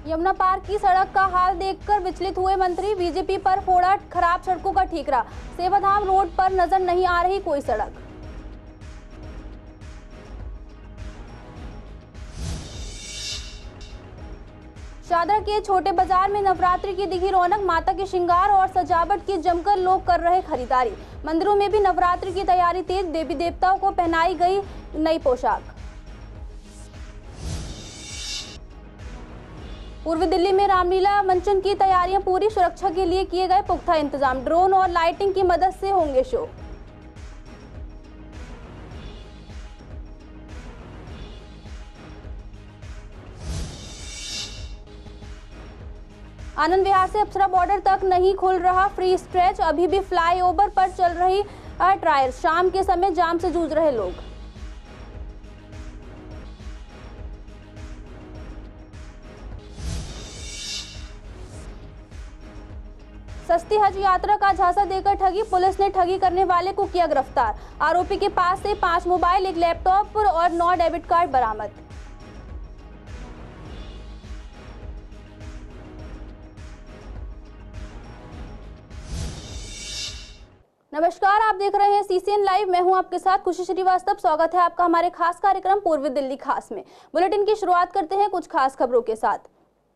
यमुना पार की सड़क का हाल देखकर विचलित हुए मंत्री, बीजेपी पर फोड़ा खराब सड़कों का ठीकरा। सेवाधाम रोड पर नजर नहीं आ रही कोई सड़क। शादरा के छोटे बाजार में नवरात्रि की दिखी रौनक, माता के श्रृंगार और सजावट की जमकर लोग कर रहे खरीदारी। मंदिरों में भी नवरात्रि की तैयारी तेज, देवी देवताओं को पहनाई गई नई पोशाक। पूर्वी दिल्ली में रामलीला मंचन की तैयारियां पूरी, सुरक्षा के लिए किए गए पुख्ता इंतजाम। ड्रोन और लाइटिंग की मदद से होंगे शो। आनंद विहार से अप्सरा बॉर्डर तक नहीं खुल रहा फ्री स्ट्रेच, अभी भी फ्लाईओवर पर चल रही ट्रायल। शाम के समय जाम से जूझ रहे लोग। सस्ती हज यात्रा का झांसा देकर ठगी, पुलिस ने ठगी करने वाले को किया गिरफ्तार। आरोपी के पास से 5 मोबाइल, 1 लैपटॉप और 9 डेबिट कार्ड बरामद। नमस्कार, आप देख रहे हैं CCN लाइव। मैं हूं आपके साथ खुशी श्रीवास्तव। स्वागत है आपका हमारे खास कार्यक्रम पूर्वी दिल्ली खास में। बुलेटिन की शुरुआत करते हैं कुछ खास खबरों के साथ।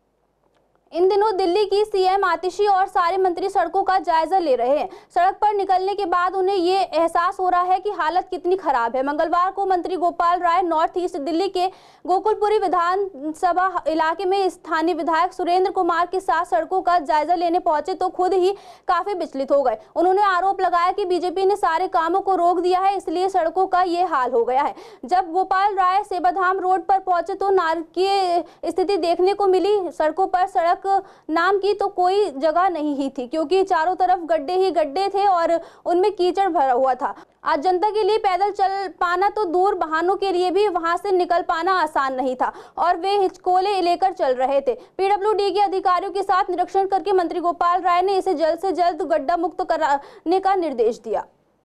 इन दिनों दिल्ली की CM आतिशी और सारे मंत्री सड़कों का जायजा ले रहे हैं। सड़क पर निकलने के बाद उन्हें ये एहसास हो रहा है कि हालत कितनी खराब है। मंगलवार को मंत्री गोपाल राय नॉर्थ ईस्ट दिल्ली के गोकुलपुरी विधानसभा इलाके में स्थानीय विधायक सुरेंद्र कुमार के साथ सड़कों का जायजा लेने पहुंचे तो खुद ही काफी विचलित हो गए। उन्होंने आरोप लगाया कि बीजेपी ने सारे कामों को रोक दिया है, इसलिए सड़कों का ये हाल हो गया है। जब गोपाल राय सेवाधाम रोड पर पहुंचे तो नारकीय स्थिति देखने को मिली। सड़कों पर सड़क नाम की तो कोई जगह नहीं ही थी, क्योंकि चारों तरफ गड्ढे ही गड्ढे थे और उनमें कीचड़ भरा हुआ था। आज जनता के लिए पैदल चल पाना तो दूर, वाहनों के लिए भी वहां से निकल पाना आसान नहीं था और वे हिचकोले लेकर चल रहे थे। PWD के अधिकारियों के साथ निरीक्षण करके मंत्री गोपाल राय ने इसे जल्द से जल्द गड्ढा मुक्त कराने का निर्देश दिया।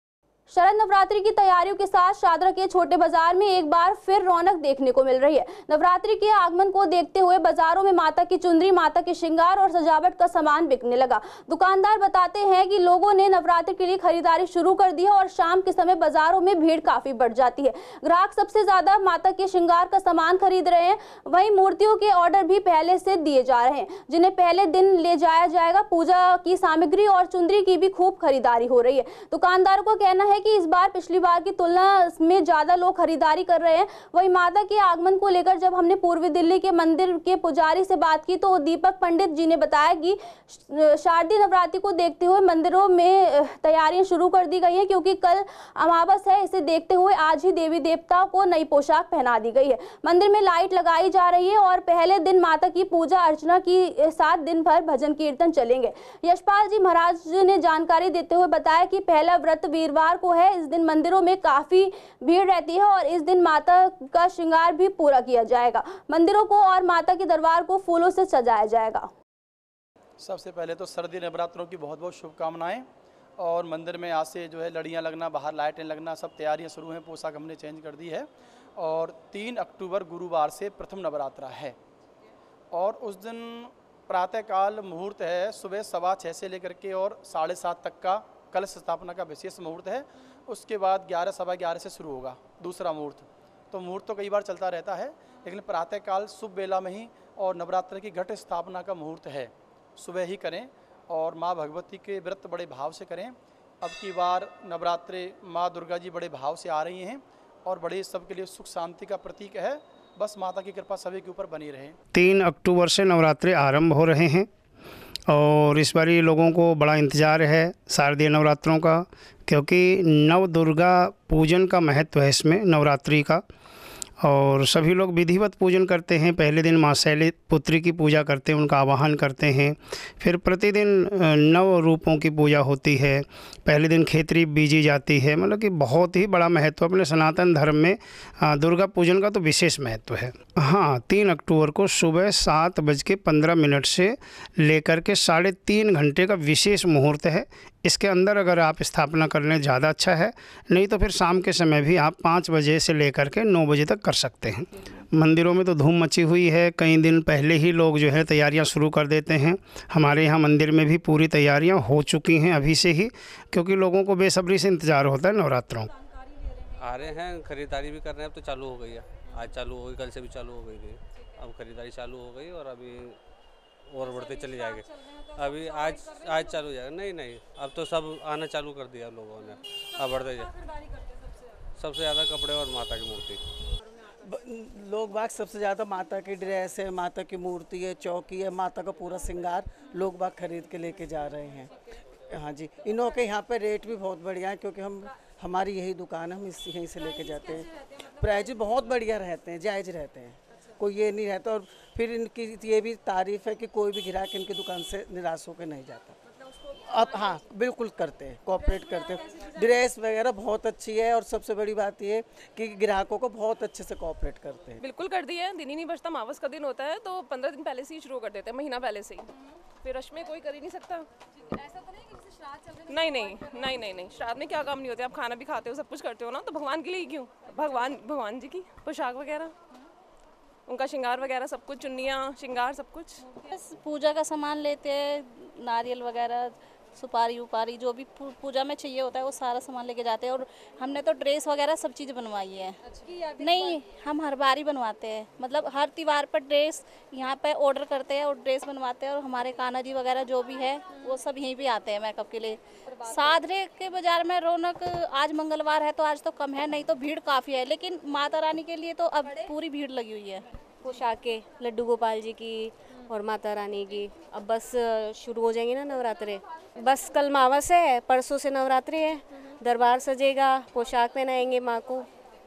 शरद नवरात्रि की तैयारियों के साथ शादरा के छोटे बाजार में एक बार फिर रौनक देखने को मिल रही है। नवरात्रि के आगमन को देखते हुए बाजारों में माता की चुनरी, माता के श्रृंगार और सजावट का सामान बिकने लगा। दुकानदार बताते हैं कि लोगों ने नवरात्रि के लिए खरीदारी शुरू कर दी है और शाम के समय बाजारों में भीड़ काफी बढ़ जाती है। ग्राहक सबसे ज्यादा माता के श्रृंगार का सामान खरीद रहे हैं। वहीं मूर्तियों के ऑर्डर भी पहले से दिए जा रहे हैं, जिन्हें पहले दिन ले जाया जाएगा। पूजा की सामग्री और चुनरी की भी खूब खरीदारी हो रही है। दुकानदारों का कहना है कि इस बार पिछली बार की तुलना में ज्यादा लोग खरीदारी कर रहे हैं। वहीं माता के आगमन को लेकर जब हमने पूर्वी दिल्ली के मंदिर के पुजारी से बात की तो दीपक पंडित जी ने बताया कि शारदीय नवरात्रि को देखते हुए मंदिरों में तैयारियां शुरू कर दी गई हैं, क्योंकि कल अमावस है। इसे देखते हुए आज ही देवी देवताओं को नई पोशाक पहना दी गई है। मंदिर में लाइट लगाई जा रही है और पहले दिन माता की पूजा अर्चना के साथ दिन भर भजन कीर्तन चलेंगे। यशपाल जी महाराज ने जानकारी देते हुए बताया कि पहला व्रत वीरवार को है। इस दिन मंदिरों में काफी भीड़ रहती है और इस दिन माता का श्रृंगार भी पूरा किया जाएगा। मंदिरों को और माता के दरबार को फूलों से सजाया जाएगा। सबसे पहले तो सर्दी नवरात्रों की बहुत बहुत शुभकामनाएं। और मंदिर में आज से जो है लड़ियां लगना, बाहर लाइटें लगना, सब तैयारियां शुरू हैं। पोशाक हमने चेंज कर दी है और 3 अक्टूबर गुरुवार से प्रथम नवरात्रा है और उस दिन प्रातःकाल मुहूर्त है। सुबह 6:15 से लेकर के और 7:30 तक का कलश स्थापना का विशेष मुहूर्त है। उसके बाद 11, 11:15 से शुरू होगा दूसरा मुहूर्त। तो मुहूर्त तो कई बार चलता रहता है, लेकिन प्रातःकाल शुभ बेला में ही और नवरात्र की घट स्थापना का मुहूर्त है, सुबह ही करें और माँ भगवती के व्रत बड़े भाव से करें। अब की बार नवरात्रे माँ दुर्गा जी बड़े भाव से आ रही हैं और बड़े सबके लिए सुख शांति का प्रतीक है। बस माता की कृपा सभी के ऊपर बनी रहे। 3 अक्टूबर से नवरात्रे आरंभ हो रहे हैं और इस बार लोगों को बड़ा इंतज़ार है शारदीय नवरात्रों का, क्योंकि नव दुर्गा पूजन का महत्व है इसमें नवरात्रि का। और सभी लोग विधिवत पूजन करते हैं। पहले दिन माँ शैलपुत्री की पूजा करते हैं, उनका आवाहन करते हैं। फिर प्रतिदिन 9 रूपों की पूजा होती है। पहले दिन खेतरी बीजी जाती है। मतलब कि बहुत ही बड़ा महत्व अपने सनातन धर्म में दुर्गा पूजन का तो विशेष महत्व है। हाँ, 3 अक्टूबर को सुबह 7:15 से लेकर के 3.5 घंटे का विशेष मुहूर्त है। इसके अंदर अगर आप स्थापना कर लें ज़्यादा अच्छा है, नहीं तो फिर शाम के समय भी आप 5 बजे से लेकर के 9 बजे तक कर कर सकते हैं। मंदिरों में तो धूम मची हुई है, कई दिन पहले ही लोग जो है तैयारियां शुरू कर देते हैं। हमारे यहाँ मंदिर में भी पूरी तैयारियां हो चुकी हैं अभी से ही, क्योंकि लोगों को बेसब्री से इंतज़ार होता है नवरात्रों। आ रहे हैं, खरीदारी भी कर रहे हैं। अब तो चालू हो गई है, आज चालू हो गई, कल से भी चालू हो गई थी। अब खरीदारी चालू हो गई और अभी और बढ़ते चले जाएंगे। अभी आज चालू हो जाएगा। नहीं, अब तो सब आना चालू कर दिया लोगों ने, अब बढ़ते जाए। सबसे ज़्यादा कपड़े और माता की मूर्ति। लोग बाग सबसे ज़्यादा माता की ड्रेस है, माता की मूर्ति है, चौकी है, माता का पूरा श्रृंगार लोग बाग खरीद के लेके जा रहे हैं। हाँ जी, इनों के यहाँ पे रेट भी बहुत बढ़िया है, क्योंकि हमारी यही दुकान है, हम यहीं से लेके जाते हैं। प्राइस भी बहुत बढ़िया रहते हैं, जायज़ रहते हैं, कोई ये नहीं रहता। और फिर इनकी ये भी तारीफ़ है कि कोई भी ग्राहक इनकी दुकान से निराश होकर नहीं जाता। अब हाँ, बिल्कुल करते हैं, कोऑपरेट करते हैं। ड्रेस वगैरह बहुत अच्छी है, और सबसे बड़ी बात ये कि ग्राहकों को बहुत अच्छे से कोऑपरेट करते हैं। बिल्कुल कर दिया है। दिन ही नहीं बचता, अमावस का दिन होता है तो 15 दिन पहले से ही शुरू कर देते हैं, महीना पहले से ही। फिर रश में कोई कर ही नहीं सकता। ऐसा तो नहीं कि जैसे श्राद्ध चल रहे हैं? नहीं, श्राद्ध में क्या काम नहीं होते। आप खाना भी खाते हो, सब कुछ करते हो ना, तो भगवान के लिए क्यों? भगवान जी की पोशाक वगैरह, उनका श्रृंगार वगैरह सब कुछ, चुन्नियाँ, श्रृंगार सब कुछ। बस पूजा का सामान लेते हैं, नारियल वगैरह, सुपारी उपारी, जो भी पूजा में चाहिए होता है वो सारा सामान लेके जाते हैं। और हमने तो ड्रेस वगैरह सब चीज़ बनवाई है। नहीं, हम हर बार ही बनवाते हैं, मतलब हर त्योहार पर ड्रेस यहाँ पे ऑर्डर करते हैं और ड्रेस बनवाते हैं। और हमारे कान्हा जी वगैरह जो भी है वो सब यहीं पे आते हैं मेकअप के लिए। सादरे के बाज़ार में रौनक आज मंगलवार है तो आज तो कम है, नहीं तो भीड़ काफ़ी है। लेकिन माता रानी के लिए तो अब पूरी भीड़ लगी हुई है। पोशाकें लड्डू गोपाल जी की और माता रानी की। अब बस शुरू हो जाएंगे ना नवरात्रे। बस कल अमावस है, परसों से नवरात्रि है, दरबार सजेगा, पोशाक पहनाएंगे माँ को।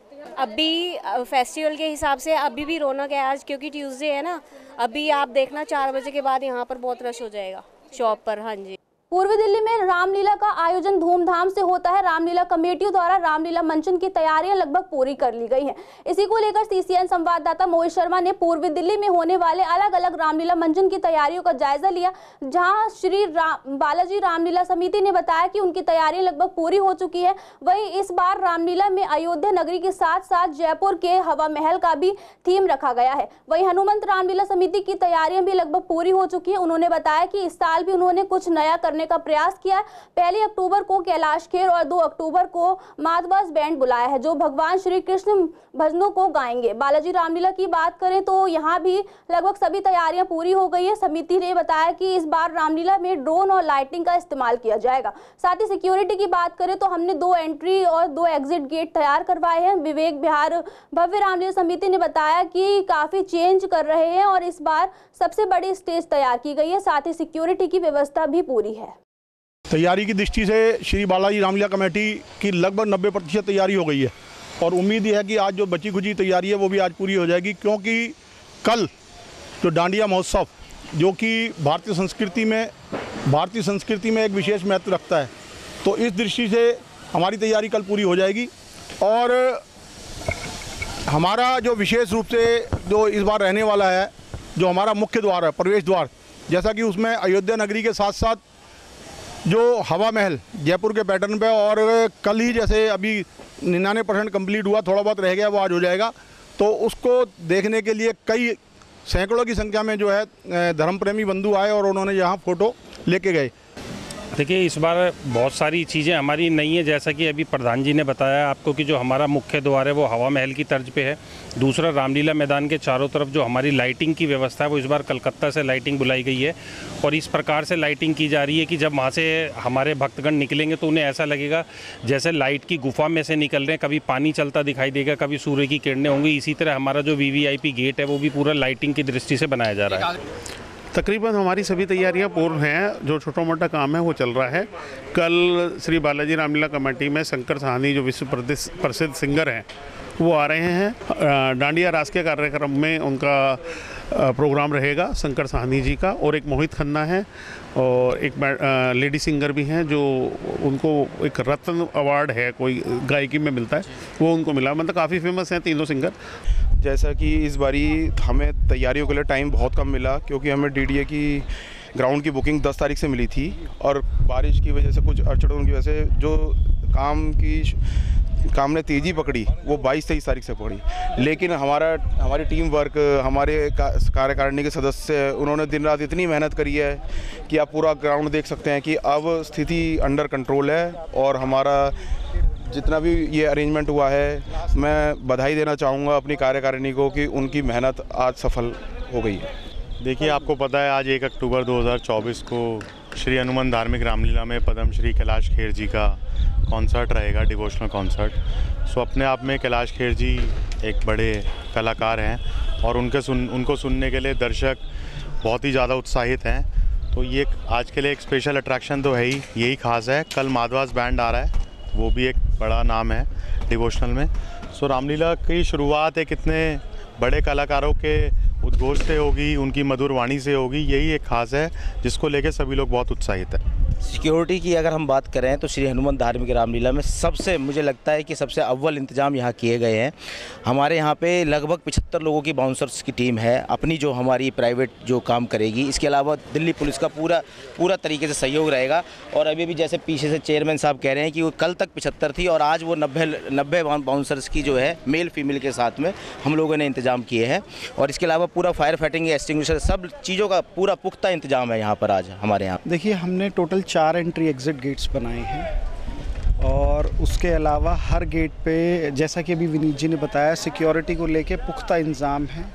अभी फेस्टिवल के हिसाब से अभी भी रौनक है आज, क्योंकि ट्यूसडे है ना। अभी आप देखना 4 बजे के बाद यहाँ पर बहुत रश हो जाएगा शॉप पर। हाँ जी। पूर्वी दिल्ली में रामलीला का आयोजन धूमधाम से होता है। रामलीला कमेटियों द्वारा रामलीला मंचन की तैयारियां लगभग पूरी कर ली गई हैं। इसी को लेकर सीसीएन संवाददाता मोहित शर्मा ने पूर्वी दिल्ली में होने वाले अलग अलग रामलीला मंचन की तैयारियों का जायजा लिया, जहां श्री बालाजी रामलीला समिति ने बताया कि उनकी तैयारियां लगभग पूरी हो चुकी है। वहीं इस बार रामलीला में अयोध्या नगरी के साथ साथ जयपुर के हवा महल का भी थीम रखा गया है। वहीं हनुमंत रामलीला समिति की तैयारियां भी लगभग पूरी हो चुकी है। उन्होंने बताया कि इस साल भी उन्होंने कुछ नया करने का प्रयास किया है। 1 अक्टूबर को कैलाश खेर और 2 अक्टूबर को माधवास बैंड बुलाया है, जो भगवान श्री कृष्ण भजनों को गाएंगे। बालाजी रामलीला की बात करें तो यहाँ भी लगभग सभी तैयारियां पूरी हो गई है। समिति ने बताया कि इस बार रामलीला में ड्रोन और लाइटिंग का इस्तेमाल किया जाएगा। साथ ही सिक्योरिटी की बात करें तो हमने 2 एंट्री और 2 एग्जिट गेट तैयार करवाए हैं। विवेक विहार भव्य रामलीला समिति ने बताया कि काफी चेंज कर रहे हैं और इस बार सबसे बड़ी स्टेज तैयार की गई है। साथ ही सिक्योरिटी की व्यवस्था भी पूरी है। तैयारी की दृष्टि से श्री बालाजी रामलीला कमेटी की लगभग 90% तैयारी हो गई है, और उम्मीद है कि आज जो बची खुची तैयारी है वो भी आज पूरी हो जाएगी, क्योंकि कल जो डांडिया महोत्सव, जो कि भारतीय संस्कृति में एक विशेष महत्व रखता है, तो इस दृष्टि से हमारी तैयारी कल पूरी हो जाएगी। और हमारा जो विशेष रूप से जो इस बार रहने वाला है, जो हमारा मुख्य द्वार है, प्रवेश द्वार, जैसा कि उसमें अयोध्या नगरी के साथ साथ जो हवा महल जयपुर के पैटर्न पे, और कल ही जैसे अभी 99% कंप्लीट हुआ, थोड़ा बहुत रह गया, वो आज हो जाएगा। तो उसको देखने के लिए कई सैकड़ों की संख्या में जो है धर्म प्रेमी बंधु आए और उन्होंने यहाँ फ़ोटो लेके गए। देखिए, इस बार बहुत सारी चीज़ें हमारी नई है, जैसा कि अभी प्रधान जी ने बताया आपको कि जो हमारा मुख्य द्वार है वो हवा महल की तर्ज पे है। दूसरा, रामलीला मैदान के चारों तरफ जो हमारी लाइटिंग की व्यवस्था है वो इस बार कलकत्ता से लाइटिंग बुलाई गई है, और इस प्रकार से लाइटिंग की जा रही है कि जब वहाँ से हमारे भक्तगण निकलेंगे तो उन्हें ऐसा लगेगा जैसे लाइट की गुफा में से निकल रहे हैं। कभी पानी चलता दिखाई देगा, कभी सूर्य की किरणें होंगी। इसी तरह हमारा जो VVIP गेट है वो भी पूरा लाइटिंग की दृष्टि से बनाया जा रहा है। तकरीबन हमारी सभी तैयारियां पूर्ण हैं, जो छोटा मोटा काम है वो चल रहा है। कल श्री बालाजी रामलीला कमेटी में शंकर साहनी जो विश्व प्रसिद्ध सिंगर हैं वो आ रहे हैं। डांडिया रास के कार्यक्रम में उनका प्रोग्राम रहेगा शंकर साहनी जी का, और एक मोहित खन्ना है और एक लेडी सिंगर भी हैं, जो उनको एक रत्न अवार्ड है कोई गायकी में मिलता है, वो उनको मिला। मतलब काफ़ी फेमस हैं तीनों सिंगर। जैसा कि इस बारी हमें तैयारियों के लिए टाइम बहुत कम मिला, क्योंकि हमें DDA की ग्राउंड की बुकिंग 10 तारीख से मिली थी, और बारिश की वजह से कुछ अड़चनों की वजह से जो काम की काम ने तेज़ी पकड़ी वो 22-23 तारीख से पकड़ी, लेकिन हमारी टीम वर्क, हमारे कार्यकारिणी के सदस्य, उन्होंने दिन रात इतनी मेहनत करी है कि आप पूरा ग्राउंड देख सकते हैं कि अब स्थिति अंडर कंट्रोल है। और हमारा जितना भी ये अरेंजमेंट हुआ है, मैं बधाई देना चाहूँगा अपनी कार्यकारिणी को कि उनकी मेहनत आज सफल हो गई है। देखिए, आपको पता है आज 1 अक्टूबर 2024 को श्री हनुमान धार्मिक रामलीला में पद्मश्री कैलाश खेर जी का कॉन्सर्ट रहेगा, डिवोशनल कॉन्सर्ट। सो अपने आप में कैलाश खेर जी एक बड़े कलाकार हैं और उनको सुनने के लिए दर्शक बहुत ही ज़्यादा उत्साहित हैं। तो ये आज के लिए एक स्पेशल अट्रैक्शन तो है ही, यही खास है। कल माधवास बैंड आ रहा है, वो भी एक बड़ा नाम है डिवोशनल में। सो रामलीला की शुरुआत एक इतने बड़े कलाकारों के उद्घोष से होगी, उनकी मधुर वाणी से होगी, यही एक खास है जिसको लेके सभी लोग बहुत उत्साहित हैं। सिक्योरिटी की अगर हम बात करें तो श्री हनुमान धार्मिक रामलीला में सबसे, मुझे लगता है कि सबसे अव्वल इंतजाम यहाँ किए गए हैं। हमारे यहाँ पे लगभग 75 लोगों की बाउंसर्स की टीम है अपनी, जो हमारी प्राइवेट जो काम करेगी। इसके अलावा दिल्ली पुलिस का पूरा तरीके से सहयोग रहेगा। और अभी भी जैसे पीछे से चेयरमैन साहब कह रहे हैं कि वो कल तक 75 थी और आज वो 90 बाउंसर्स की जो है मेल फीमेल के साथ में हम लोगों ने इंतजाम किए हैं। और इसके अलावा पूरा फायर फाइटिंग, एक्सटिंग्विशर, सब चीज़ों का पूरा पुख्ता इंतजाम है यहाँ पर आज हमारे यहाँ। देखिए, हमने टोटल 4 एंट्री एग्ज़िट गेट्स बनाए हैं और उसके अलावा हर गेट पे, जैसा कि अभी विनीत जी ने बताया, सिक्योरिटी को लेके पुख्ता इंतज़ाम है।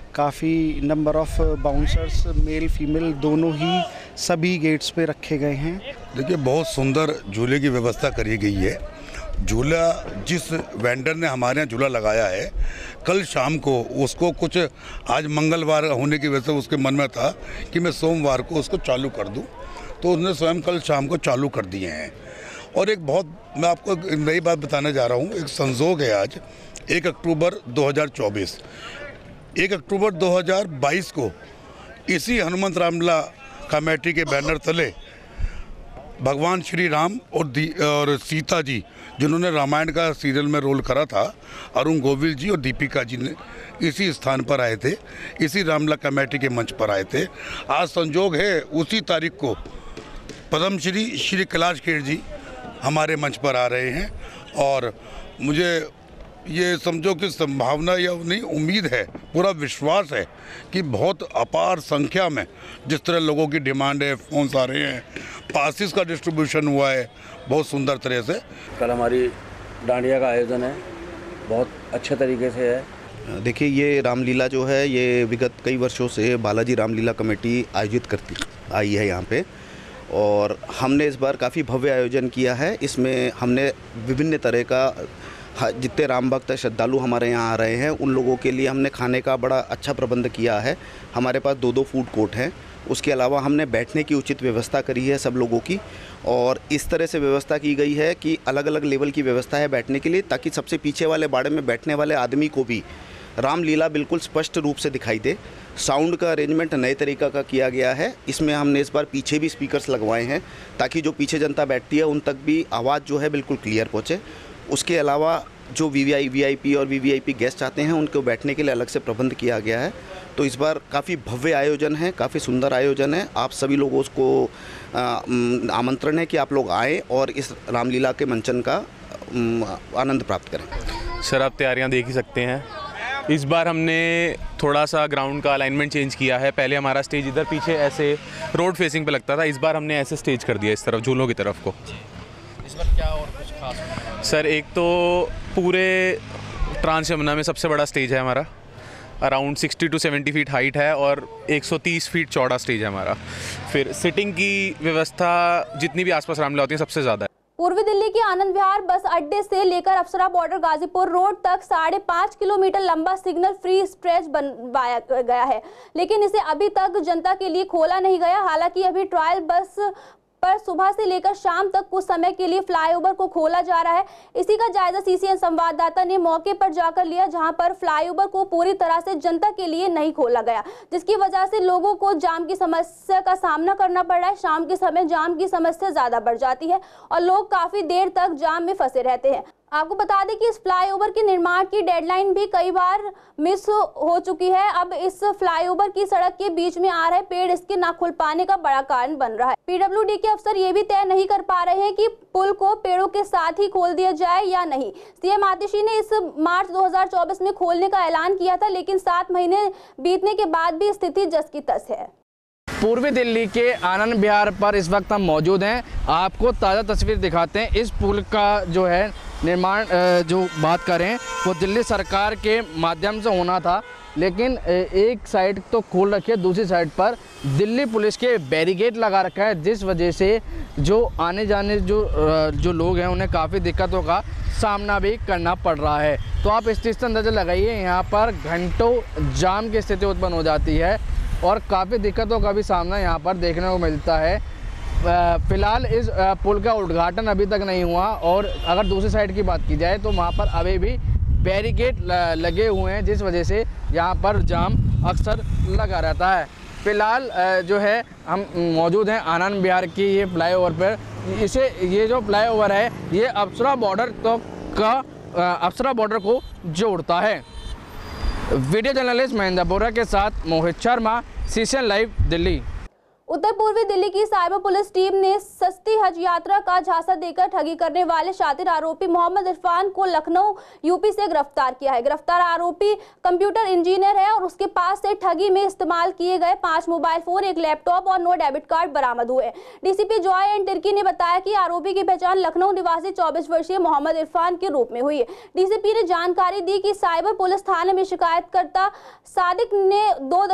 काफ़ी number of bouncers male female दोनों ही सभी गेट्स पे रखे गए हैं। देखिए, बहुत सुंदर झूले की व्यवस्था करी गई है। झूला जिस वेंडर ने हमारे यहाँ झूला लगाया है, कल शाम को उसको कुछ, आज मंगलवार होने की वजह से उसके मन में था कि मैं सोमवार को उसको चालू कर दूं, तो उसने स्वयं कल शाम को चालू कर दिए हैं। और एक बहुत, मैं आपको नई बात बताने जा रहा हूं, एक संजोग है आज 1 अक्टूबर 2024। 1 अक्टूबर 2022 को इसी हनुमंत रामलीला कमेटी के बैनर तले भगवान श्री राम और सीता जी, जिन्होंने रामायण का सीरियल में रोल करा था, अरुण गोविल जी और दीपिका जी ने इसी स्थान पर आए थे, इसी रामलीला कमेटी के मंच पर आए थे। आज संजोग है उसी तारीख को पद्मश्री श्री कैलाश खेर जी हमारे मंच पर आ रहे हैं। और मुझे ये समझो कि संभावना या नहीं, उम्मीद है, पूरा विश्वास है कि बहुत अपार संख्या में, जिस तरह लोगों की डिमांड है, फ़ोन्स आ रहे हैं, पासिस का डिस्ट्रीब्यूशन हुआ है बहुत सुंदर तरह से। कल हमारी डांडिया का आयोजन है, बहुत अच्छे तरीके से है। देखिए, ये रामलीला जो है ये विगत कई वर्षों से बालाजी रामलीला कमेटी आयोजित करती आई है यहाँ पे, और हमने इस बार काफ़ी भव्य आयोजन किया है। इसमें हमने विभिन्न तरह का, जितने राम भक्त श्रद्धालु हमारे यहाँ आ रहे हैं उन लोगों के लिए हमने खाने का बड़ा अच्छा प्रबंध किया है। हमारे पास 2 फूड कोर्ट हैं। उसके अलावा हमने बैठने की उचित व्यवस्था करी है सब लोगों की, और इस तरह से व्यवस्था की गई है कि अलग अलग लेवल की व्यवस्था है बैठने के लिए, ताकि सबसे पीछे वाले बाड़े में बैठने वाले आदमी को भी रामलीला बिल्कुल स्पष्ट रूप से दिखाई दे। साउंड का अरेंजमेंट नए तरीक़ा का किया गया है। इसमें हमने इस बार पीछे भी स्पीकर्स लगवाए हैं ताकि जो पीछे जनता बैठती है उन तक भी आवाज़ जो है बिल्कुल क्लियर पहुँचे। उसके अलावा जो वीवीआईपी और वीवीआईपी गेस्ट आते हैं उनको बैठने के लिए अलग से प्रबंध किया गया है। तो इस बार काफ़ी भव्य आयोजन है, काफ़ी सुंदर आयोजन है। आप सभी लोगों को आमंत्रण है कि आप लोग आएँ और इस रामलीला के मंचन का आनंद प्राप्त करें। सर, आप तैयारियां देख ही सकते हैं। इस बार हमने थोड़ा सा ग्राउंड का अलाइनमेंट चेंज किया है। पहले हमारा स्टेज इधर पीछे ऐसे रोड फेसिंग पे लगता था, इस बार हमने ऐसे स्टेज कर दिया इस तरफ, झूलों की तरफ को। इस बार क्या और कुछ खास? सर, एक तो पूरे ट्रांस यमुना में सबसे बड़ा स्टेज है हमारा, अराउंड 60 to 70 फीट हाइट है और 130 फीट चौड़ा स्टेज है हमारा। फिर सिटिंग की व्यवस्था जितनी भी आसपास रामलीला होती है सबसे ज़्यादा है। पूर्वी दिल्ली के आनंद विहार बस अड्डे से लेकर अप्सरा बॉर्डर गाजीपुर रोड तक 5.5 किलोमीटर लंबा सिग्नल फ्री स्ट्रेच बनवाया गया है, लेकिन इसे अभी तक जनता के लिए खोला नहीं गया। हालांकि अभी ट्रायल बस पर सुबह से लेकर शाम तक कुछ समय के लिए फ्लाईओवर को खोला जा रहा है। इसी का जायजा सीसीएन संवाददाता ने मौके पर जाकर लिया, जहां पर फ्लाईओवर को पूरी तरह से जनता के लिए नहीं खोला गया, जिसकी वजह से लोगों को जाम की समस्या का सामना करना पड़ रहा है। शाम के समय जाम की समस्या ज्यादा बढ़ जाती है और लोग काफी देर तक जाम में फंसे रहते हैं। आपको बता दें कि इस फ्लाईओवर के निर्माण की डेडलाइन भी कई बार मिस हो चुकी है। अब इस फ्लाईओवर की सड़क के बीच में आ रहे पेड़ इसके ना खुल पाने का बड़ा कारण बन रहा है। पीडब्ल्यूडी के अफसर ये भी तय नहीं कर पा रहे हैं कि पुल को पेड़ों के साथ ही खोल दिया जाए या नहीं। सीएम आतिशी ने इस मार्च 2024 में खोलने का ऐलान किया था, लेकिन 7 महीने बीतने के बाद भी स्थिति जस की तस है। पूर्वी दिल्ली के आनंद विहार पर इस वक्त हम मौजूद हैं। आपको ताज़ा तस्वीर दिखाते हैं। इस पुल का जो है निर्माण जो बात करें वो दिल्ली सरकार के माध्यम से होना था, लेकिन एक साइड तो खोल रखी है, दूसरी साइड पर दिल्ली पुलिस के बैरिकेड लगा रखा है, जिस वजह से जो आने जाने जो लोग हैं उन्हें काफ़ी दिक्कतों का सामना भी करना पड़ रहा है। तो आप इस चीज़ से अंदाज़ा लगाइए, यहाँ पर घंटों जाम की स्थिति उत्पन्न हो जाती है और काफ़ी दिक्कतों का भी सामना यहाँ पर देखने को मिलता है। फ़िलहाल इस पुल का उद्घाटन अभी तक नहीं हुआ और अगर दूसरी साइड की बात की जाए तो वहाँ पर अभी भी बैरिकेड लगे हुए हैं, जिस वजह से यहाँ पर जाम अक्सर लगा रहता है। फ़िलहाल जो है हम मौजूद हैं आनंद विहार की ये फ्लाईओवर पर। ये जो फ्लाईओवर है ये अप्सरा बॉर्डर को जोड़ता है। वीडियो जर्नलिस्ट महेंद्र बोरा के साथ मोहित शर्मा, सीसीएन लाइव, दिल्ली। उत्तर पूर्वी दिल्ली की साइबर पुलिस टीम ने सस्ती हज यात्रा का झांसा देकर ठगी करने वाले शातिर आरोपी मोहम्मद इरफान को लखनऊ यूपी से गिरफ्तार किया है। गिरफ्तार आरोपी कंप्यूटर इंजीनियर है और उसके पास से ठगी में इस्तेमाल किए गए 5 मोबाइल फोन, 1 लैपटॉप और 9 डेबिट कार्ड बरामद हुए। डीसीपी जॉय एन तिर्की ने बताया कि आरोपी की पहचान लखनऊ निवासी 24 वर्षीय मोहम्मद इरफान के रूप में हुई है। डीसीपी ने जानकारी दी कि साइबर पुलिस थाने में शिकायतकर्ता सादिक ने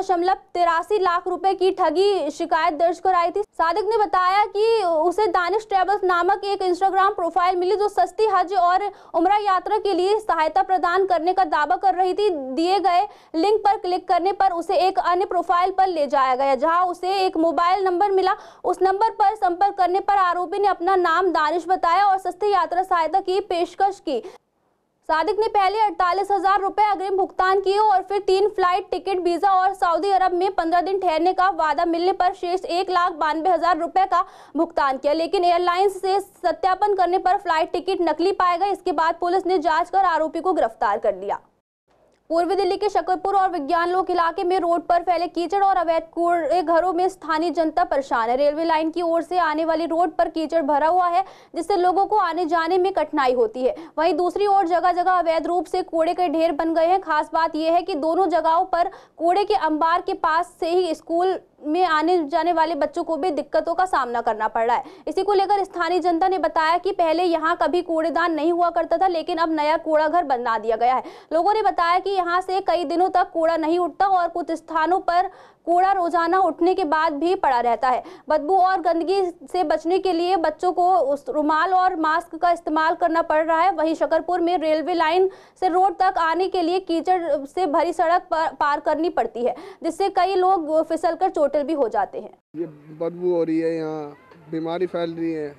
2.83 लाख रुपए की ठगी शिकायत दर्ज कराई थी। सादिक ने बताया कि उसे दानिश ट्रेवल्स नामक एक इंस्टाग्राम प्रोफाइल मिली जो सस्ती हज और उम्रा यात्रा के लिए सहायता प्रदान करने का दावा कर रही थी। दिए गए लिंक पर क्लिक करने पर उसे एक अन्य प्रोफाइल पर ले जाया गया, जहां उसे एक मोबाइल नंबर मिला। उस नंबर पर संपर्क करने पर आरोपी ने अपना नाम दानिश बताया और सस्ती यात्रा सहायता की पेशकश की। सादिक ने पहले 48,000 रुपए अग्रिम भुगतान किए और फिर 3 फ्लाइट टिकट, वीजा और सऊदी अरब में 15 दिन ठहरने का वादा मिलने पर शेष 1,92,000 रुपए का भुगतान किया, लेकिन एयरलाइंस से सत्यापन करने पर फ्लाइट टिकट नकली पाए गए। इसके बाद पुलिस ने जांच कर आरोपी को गिरफ्तार कर लिया। पूर्वी दिल्ली के शकरपुर और विज्ञान लोक इलाके में रोड पर फैले कीचड़ और अवैध कूड़े घरों में स्थानीय जनता परेशान है। रेलवे लाइन की ओर से आने वाली रोड पर कीचड़ भरा हुआ है, जिससे लोगों को आने जाने में कठिनाई होती है। वहीं दूसरी ओर जगह जगह अवैध रूप से कूड़े के ढेर बन गए हैं। खास बात यह है कि दोनों जगहों पर कूड़े के अंबार के पास से ही स्कूल में आने जाने वाले बच्चों को भी दिक्कतों का सामना करना पड़ रहा है। इसी को लेकर स्थानीय जनता ने बताया कि पहले यहाँ कभी कूड़ेदान नहीं हुआ करता था, लेकिन अब नया कूड़ा घर बना दिया गया है। लोगों ने बताया कि यहाँ से कई दिनों तक कूड़ा नहीं उठता और कुछ स्थानों पर कूड़ा रोजाना उठने के बाद भी पड़ा रहता है। बदबू और गंदगी से बचने के लिए बच्चों को रुमाल और मास्क का इस्तेमाल करना पड़ रहा है। वहीं शकरपुर में रेलवे लाइन से रोड तक आने के लिए कीचड़ से भरी सड़क पार करनी पड़ती है, जिससे कई लोग फिसलकर चोटिल भी हो जाते हैं। ये बदबू हो रही है, यहाँ बीमारी फैल रही है,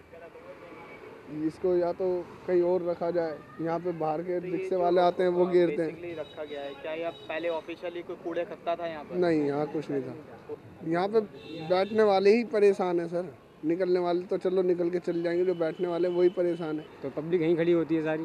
इसको या तो कहीं और रखा जाए। यहाँ पे बाहर के रिक्शे वाले आते हैं, वो गिरते हैं। रखा गया है क्या? या पहले ऑफिशियली कोई कूड़े इकट्ठा था यहाँ पर? नहीं, यहाँ कुछ नहीं था। यहाँ पे बैठने वाले ही परेशान है सर, निकलने वाले तो चलो निकल के चल जाएंगे, जो बैठने वाले वही परेशान है। तो पब्लिक यहीं खड़ी होती है, सारी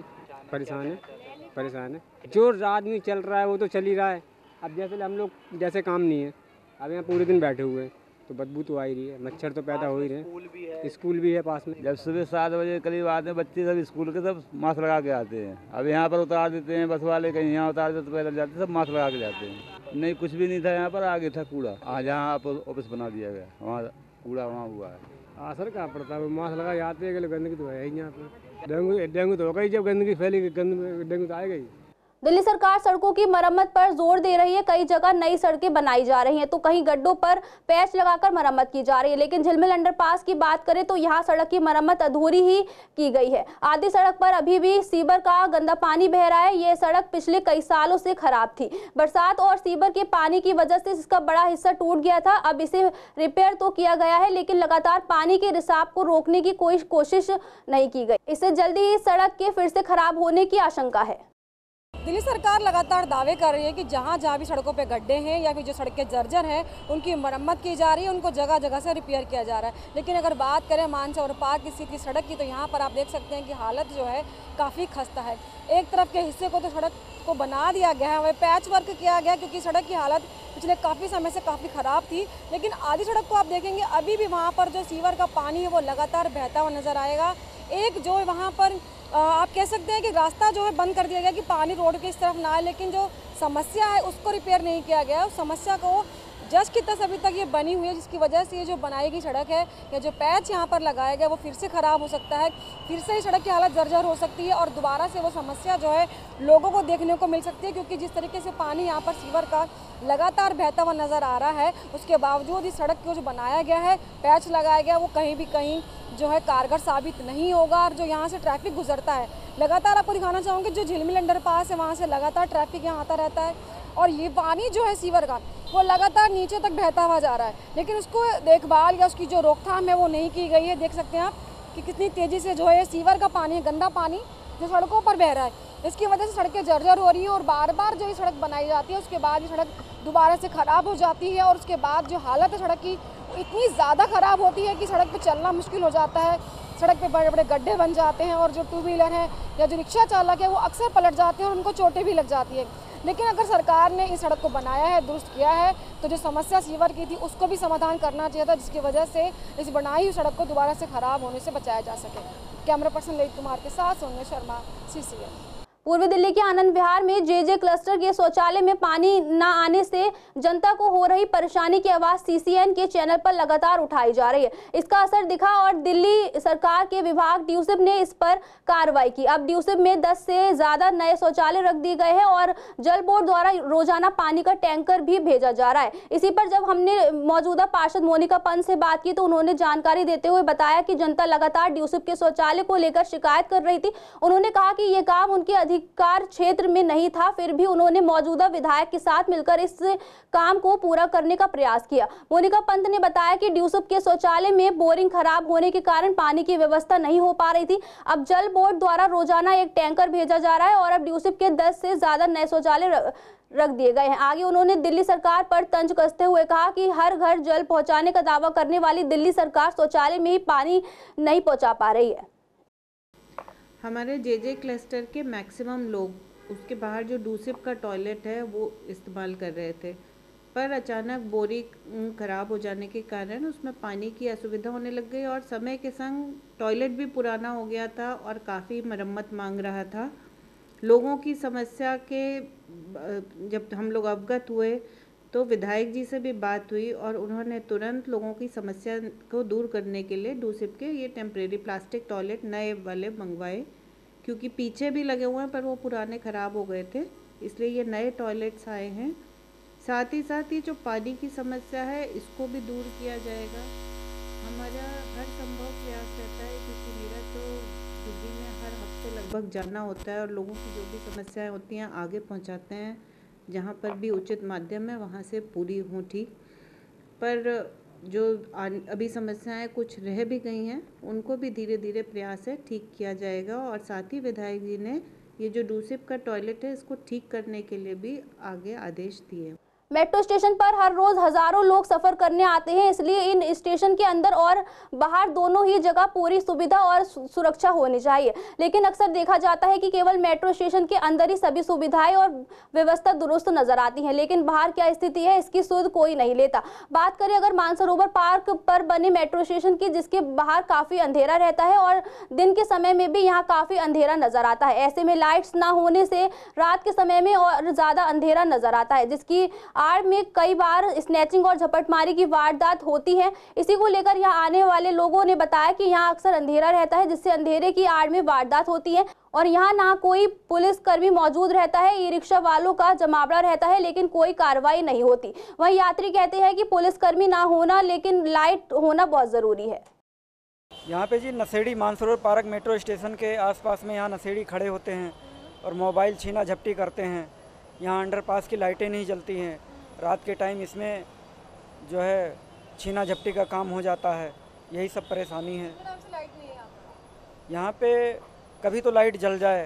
परेशान है। जो आदमी चल रहा है वो तो चल ही रहा है। अब जैसे हम लोग जैसे काम नहीं है, अब यहाँ पूरे दिन बैठे हुए हैं तो बदबू तो आ ही रही है, मच्छर तो पैदा हो ही रहे हैं। स्कूल भी है पास में। जब सुबह 7 बजे करीब आते हैं बच्चे, सब स्कूल के सब मास्क लगा के आते हैं। अब यहाँ पर उतार देते हैं बस वाले, कहीं यहाँ उतार देते तो पैदल जाते हैं, सब मास्क लगा के जाते हैं। नहीं, कुछ भी नहीं था यहाँ पर, आगे था कूड़ा। आज यहाँ ऑफिस बना दिया गया, वहाँ कूड़ा वहाँ हुआ है। असर क्या पड़ता है, मास्क लगा जाते हैं, गंदगी तो है ही यहाँ पर। डेंगू तो होगा ही, जब गंदगी फैलेगी डेंगू तो आएगा ही। दिल्ली सरकार सड़कों की मरम्मत पर जोर दे रही है। कई जगह नई सड़कें बनाई जा रही हैं तो कहीं गड्ढों पर पैच लगाकर मरम्मत की जा रही है, लेकिन झिलमिल अंडरपास की बात करें तो यहाँ सड़क की मरम्मत अधूरी ही की गई है। आधी सड़क पर अभी भी सीवर का गंदा पानी बह रहा है। ये सड़क पिछले कई सालों से खराब थी। बरसात और सीवर के पानी की वजह से इसका बड़ा हिस्सा टूट गया था। अब इसे रिपेयर तो किया गया है, लेकिन लगातार पानी के रिसाव को रोकने की कोई कोशिश नहीं की गई। इससे जल्दी ही सड़क के फिर से खराब होने की आशंका है। दिल्ली सरकार लगातार दावे कर रही है कि जहाँ जहाँ भी सड़कों पे गड्ढे हैं या फिर जो सड़कें जर्जर हैं उनकी मरम्मत की जा रही है, उनको जगह जगह से रिपेयर किया जा रहा है। लेकिन अगर बात करें मानसरोवर पार्क स्थित की सड़क की, तो यहाँ पर आप देख सकते हैं कि हालत जो है काफ़ी खस्ता है। एक तरफ के हिस्से को तो सड़क को बना दिया गया है, वह पैच वर्क किया गया क्योंकि सड़क की हालत पिछले काफ़ी समय से काफ़ी ख़राब थी। लेकिन आधी सड़क को आप देखेंगे अभी भी वहाँ पर जो सीवर का पानी है वो लगातार बहता हुआ नज़र आएगा। एक जो वहाँ पर आप कह सकते हैं कि रास्ता जो है बंद कर दिया गया कि पानी रोड के इस तरफ ना आए, लेकिन जो समस्या है उसको रिपेयर नहीं किया गया। उस समस्या को जस्ट की तस अभी तक ये बनी हुई है, जिसकी वजह से ये जो बनाई गई सड़क है या जो पैच यहाँ पर लगाया गया वो फिर से ख़राब हो सकता है, फिर से ही सड़क की हालत जर्जर हो सकती है और दोबारा से वो समस्या जो है लोगों को देखने को मिल सकती है। क्योंकि जिस तरीके से पानी यहाँ पर सीवर का लगातार बहता हुआ नज़र आ रहा है, उसके बावजूद इस सड़क को जो बनाया गया है, पैच लगाया गया, वो कहीं जो है कारगर साबित नहीं होगा। और जो यहाँ से ट्रैफिक गुजरता है, लगातार आपको दिखाना चाहूँगी, जो झिलमिल अंडरपास है वहाँ से लगातार ट्रैफिक यहाँ आता रहता है और ये पानी जो है सीवर का वो लगातार नीचे तक बहता हुआ जा रहा है। लेकिन उसको देखभाल या उसकी जो रोकथाम है वो नहीं की गई है। देख सकते हैं आप कि कितनी तेज़ी से जो है सीवर का पानी, गंदा पानी जो सड़कों पर बह रहा है, इसकी वजह से सड़कें जर्जर हो रही है और बार बार जो ये सड़क बनाई जाती है उसके बाद ये सड़क दोबारा से ख़राब हो जाती है और उसके बाद जो हालत है सड़क की इतनी ज़्यादा ख़राब होती है कि सड़क पे चलना मुश्किल हो जाता है। सड़क पे बड़े बड़े गड्ढे बन जाते हैं और जो टू व्हीलर हैं या जो रिक्शा चालक है वो अक्सर पलट जाते हैं और उनको चोटें भी लग जाती है। लेकिन अगर सरकार ने इस सड़क को बनाया है, दुरुस्त किया है, तो जो समस्या सीवर की थी उसको भी समाधान करना चाहिए था, जिसकी वजह से इस बनाई हुई सड़क को दोबारा से ख़राब होने से बचाया जा सके। कैमरा पर्सन ललित कुमार के साथ सोनिया शर्मा, CCN। पूर्वी दिल्ली के आनंद विहार में JJ क्लस्टर के शौचालय में पानी न आने से जनता को हो रही परेशानी की आवाज CCN के चैनल पर लगातार उठाई जा रही है। इसका असर दिखा और दिल्ली सरकार के विभाग ड्यूसिप ने इस पर कार्रवाई की। अब ड्यूसिप में 10 से ज्यादा नए शौचालय रख दिए गए हैं और जल बोर्ड द्वारा रोजाना पानी का टैंकर भी भेजा जा रहा है। इसी पर जब हमने मौजूदा पार्षद मोनिका पंत से बात की तो उन्होंने जानकारी देते हुए बताया कि जनता लगातार ड्यूसिप के शौचालय को लेकर शिकायत कर रही थी। उन्होंने कहा कि ये काम उनके अधिकार क्षेत्र में नहीं था, फिर भी उन्होंने मौजूदा विधायक के साथ मिलकर इस काम को पूरा करने का प्रयास किया। मोनिका पंत ने बताया कि ड्यूसिप के शौचालय में बोरिंग खराब होने के कारण पानी की व्यवस्था नहीं हो पा रही थी। अब जल बोर्ड द्वारा रोजाना एक टैंकर भेजा जा रहा है और अब ड्यूसिप के 10 से ज्यादा नए शौचालय रख दिए गए हैं। आगे उन्होंने दिल्ली सरकार पर तंज कसते हुए कहा कि हर घर जल पहुंचाने का दावा करने वाली दिल्ली सरकार शौचालय में ही पानी नहीं पहुंचा पा रही है। हमारे JJ क्लस्टर के मैक्सिमम लोग उसके बाहर जो ड्यूसिप का टॉयलेट है वो इस्तेमाल कर रहे थे, पर अचानक बोरिंग ख़राब हो जाने के कारण उसमें पानी की असुविधा होने लग गई और समय के संग टॉयलेट भी पुराना हो गया था और काफ़ी मरम्मत मांग रहा था। लोगों की समस्या के जब हम लोग अवगत हुए तो विधायक जी से भी बात हुई और उन्होंने तुरंत लोगों की समस्या को दूर करने के लिए ड्यूसिप के ये टेम्परेरी प्लास्टिक टॉयलेट नए वाले मंगवाए, क्योंकि पीछे भी लगे हुए हैं पर वो पुराने ख़राब हो गए थे, इसलिए ये नए टॉयलेट्स आए हैं। साथ ही ये जो पानी की समस्या है इसको भी दूर किया जाएगा। हमारा हर संभव प्रयास रहता है, क्योंकि मेरा तो दिल्ली में हर हफ्ते लगभग जाना होता है और लोगों की जो भी समस्याएं होती हैं आगे पहुंचाते हैं, जहाँ पर भी उचित माध्यम है वहाँ से पूरी हों ठीक। पर जो अभी समस्याएं कुछ रह भी गई हैं उनको भी धीरे धीरे प्रयास है ठीक किया जाएगा। और साथ ही विधायक जी ने ये जो ड्यूसिप का टॉयलेट है इसको ठीक करने के लिए भी आगे आदेश दिए। मेट्रो स्टेशन पर हर रोज हजारों लोग सफर करने आते हैं, इसलिए इन स्टेशन के अंदर और बाहर दोनों ही जगह पूरी सुविधा और सुरक्षा होनी चाहिए। लेकिन अक्सर देखा जाता है कि केवल मेट्रो स्टेशन के अंदर ही सभी सुविधाएं और व्यवस्था दुरुस्त नजर आती हैं, लेकिन बाहर क्या स्थिति है इसकी सुध कोई नहीं लेता। बात करें अगर मानसरोवर पार्क पर बने मेट्रो स्टेशन की, जिसके बाहर काफी अंधेरा रहता है और दिन के समय में भी यहाँ काफी अंधेरा नजर आता है। ऐसे में लाइट्स ना होने से रात के समय में और ज्यादा अंधेरा नजर आता है, जिसकी आड़ में कई बार स्नैचिंग और झपटमारी की वारदात होती है। इसी को लेकर यहाँ आने वाले लोगों ने बताया कि यहाँ अक्सर अंधेरा रहता है, जिससे अंधेरे की आड़ में वारदात होती है और यहाँ ना कोई पुलिस कर्मी मौजूद रहता है, ई रिक्शा वालों का जमावड़ा रहता है, लेकिन कोई कार्रवाई नहीं होती। वहीं यात्री कहते हैं कि पुलिस कर्मी ना होना लेकिन लाइट होना बहुत जरूरी है। यहाँ पे जी नशेड़ी मानसरोवर पार्क मेट्रो स्टेशन के आसपास में यहाँ नशेड़ी खड़े होते हैं और मोबाइल छीना झपटी करते हैं। यहाँ अंडरपास की लाइटें नहीं जलती हैं, रात के टाइम इसमें जो है छीना झपटी का काम हो जाता है, यही सब परेशानी है। यहाँ पे कभी तो लाइट जल जाए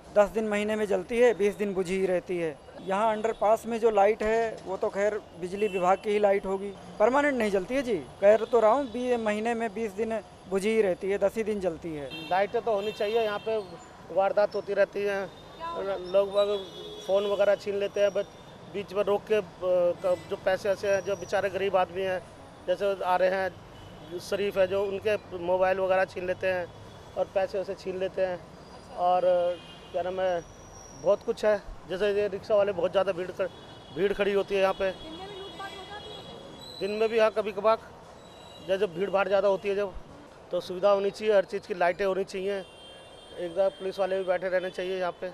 10 दिन महीने में जलती है, 20 दिन बुझी ही रहती है। यहाँ अंडरपास में जो लाइट है वो तो खैर बिजली विभाग की ही लाइट होगी, परमानेंट नहीं जलती है जी। कह तो रहा हूँ महीने में 20 दिन बुझी ही रहती है, 10 ही दिन जलती है। लाइटें तो होनी चाहिए, यहाँ पे वारदात होती रहती है, लोग फ़ोन वगैरह छीन लेते हैं, बीच में रोक के जो पैसे ऐसे हैं, जो बेचारे गरीब आदमी हैं जैसे आ रहे हैं शरीफ है जो, उनके मोबाइल वगैरह छीन लेते हैं और पैसे वैसे छीन लेते हैं। और क्या नाम है, बहुत कुछ है, जैसे ये रिक्शा वाले बहुत ज़्यादा भीड़ खड़ी होती है यहाँ पे। दिन में भी हाँ कभी कभार, जैसे भीड़ भाड़ ज़्यादा होती है जब, तो सुविधा होनी चाहिए, हर चीज़ की लाइटें होनी चाहिए, एकदम पुलिस वाले भी बैठे रहने चाहिए यहाँ पे।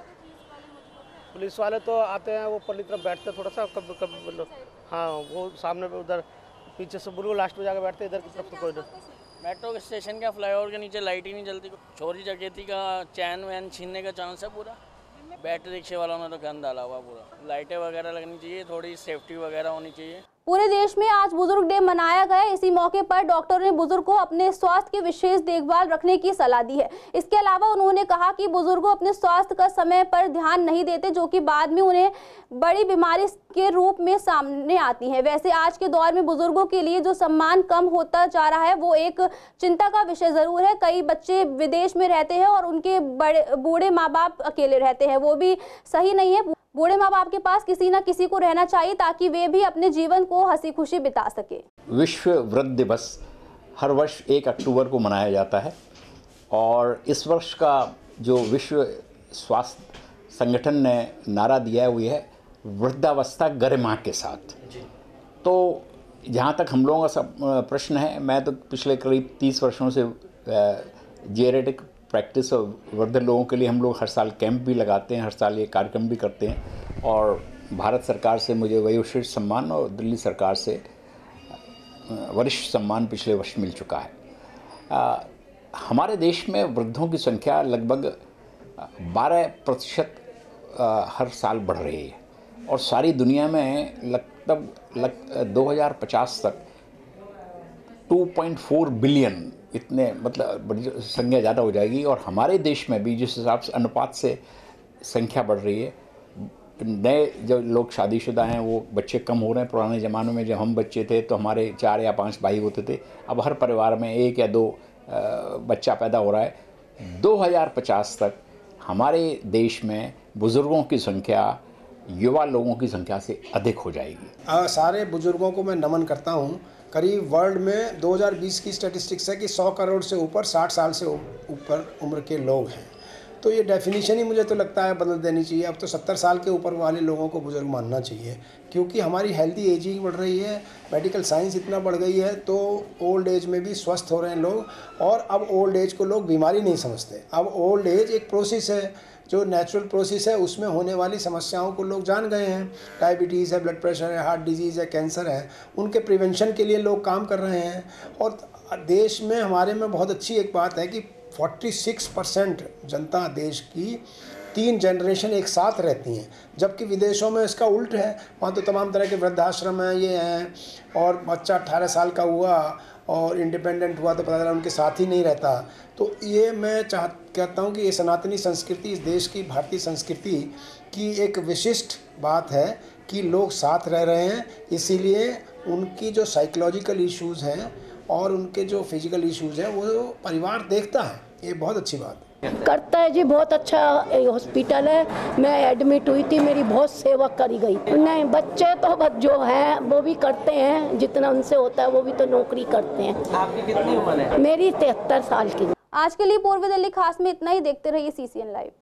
पुलिस वाले तो आते हैं, वो पल्ली तरफ बैठते हैं थोड़ा सा, कब कब हाँ वो सामने पे उधर पीछे से बिल्कुल लास्ट में जाकर बैठते हैं, इधर की तरफ से कोई नहीं। मेट्रो स्टेशन का फ्लाईओवर के नीचे लाइट ही नहीं जलती, चोरी डकैती का चैन वैन छीनने का चांस है पूरा। बैटरी रिक्शे वालों ने तो गंद डाला हुआ पूरा। लाइटें वगैरह लगनी चाहिए, थोड़ी सेफ्टी वगैरह होनी चाहिए। पूरे देश में आज बुजुर्ग डे मनाया गया। इसी मौके पर डॉक्टरों ने बुजुर्ग को अपने स्वास्थ्य की विशेष देखभाल रखने की सलाह दी है। इसके अलावा उन्होंने कहा कि बुजुर्गों अपने स्वास्थ्य का समय पर ध्यान नहीं देते, जो कि बाद में उन्हें बड़ी बीमारी के रूप में सामने आती है। वैसे आज के दौर में बुजुर्गों के लिए जो सम्मान कम होता जा रहा है वो एक चिंता का विषय जरूर है। कई बच्चे विदेश में रहते हैं और उनके बूढ़े माँ बाप अकेले रहते हैं, वो भी सही नहीं है। बूढ़े माँ बाप के पास किसी न किसी को रहना चाहिए ताकि वे भी अपने जीवन को हंसी खुशी बिता सके। विश्व वृद्ध दिवस हर वर्ष 1 अक्टूबर को मनाया जाता है और इस वर्ष का जो विश्व स्वास्थ्य संगठन ने नारा दिया है वो ये है, वृद्धावस्था गरिमा के साथ। तो जहाँ तक हम लोगों का सब प्रश्न है, मैं तो पिछले करीब 30 वर्षों से जेरेटिक प्रैक्टिस और वृद्ध लोगों के लिए हम लोग हर साल कैंप भी लगाते हैं, हर साल ये कार्यक्रम भी करते हैं। और भारत सरकार से मुझे वयोश्रेष्ठ सम्मान और दिल्ली सरकार से वरिष्ठ सम्मान पिछले वर्ष मिल चुका है। हमारे देश में वृद्धों की संख्या लगभग 12% हर साल बढ़ रही है और सारी दुनिया में लगभग 2050 तक 2.4 बिलियन, इतने मतलब बड़ी संख्या ज़्यादा हो जाएगी। और हमारे देश में भी जिस हिसाब से अनुपात से संख्या बढ़ रही है, नए जो लोग शादीशुदा हैं वो बच्चे कम हो रहे हैं। पुराने ज़मानों में जब हम बच्चे थे तो हमारे 4 या 5 भाई होते थे, अब हर परिवार में 1 या 2 बच्चा पैदा हो रहा है। 2050 तक हमारे देश में बुज़ुर्गों की संख्या युवा लोगों की संख्या से अधिक हो जाएगी। सारे बुज़ुर्गों को मैं नमन करता हूँ। करीब वर्ल्ड में 2020 की स्टैटिस्टिक्स है कि 100 करोड़ से ऊपर 60 साल से ऊपर उम्र के लोग हैं। तो ये डेफिनेशन ही मुझे तो लगता है बदल देनी चाहिए। अब तो 70 साल के ऊपर वाले लोगों को बुजुर्ग मानना चाहिए, क्योंकि हमारी हेल्दी एजिंग बढ़ रही है, मेडिकल साइंस इतना बढ़ गई है, तो ओल्ड एज में भी स्वस्थ हो रहे हैं लोग। और अब ओल्ड एज को लोग बीमारी नहीं समझते। अब ओल्ड एज एक प्रोसेस है, जो नेचुरल प्रोसेस है, उसमें होने वाली समस्याओं को लोग जान गए हैं। डायबिटीज़ है, ब्लड प्रेशर है, हार्ट डिजीज़ है, कैंसर है, उनके प्रिवेंशन के लिए लोग काम कर रहे हैं। और देश में हमारे में बहुत अच्छी एक बात है कि 46% जनता देश की 3 जनरेशन एक साथ रहती हैं, जबकि विदेशों में इसका उल्ट है। वहाँ तो तमाम तरह के वृद्धाश्रम हैं, ये हैं, और बच्चा 18 साल का हुआ और इंडिपेंडेंट हुआ तो पता चला उनके साथ ही नहीं रहता। तो ये मैं कहता हूँ कि ये सनातनी संस्कृति, इस देश की भारतीय संस्कृति की एक विशिष्ट बात है कि लोग साथ रह रहे हैं। इसीलिए उनकी जो साइकोलॉजिकल इश्यूज़ हैं और उनके जो फिजिकल इश्यूज़ हैं वो परिवार देखता है। ये बहुत अच्छी बात है। करता है जी, बहुत अच्छा हॉस्पिटल है। मैं एडमिट हुई थी, मेरी बहुत सेवा करी गई। नहीं, बच्चे तो जो हैं वो भी करते हैं, जितना उनसे होता है वो भी तो नौकरी करते हैं। आपकी कितनी उम्र है? मेरी 73 साल की। आज के लिए पूर्वी दिल्ली खास में इतना ही। देखते रहिए CCN लाइव।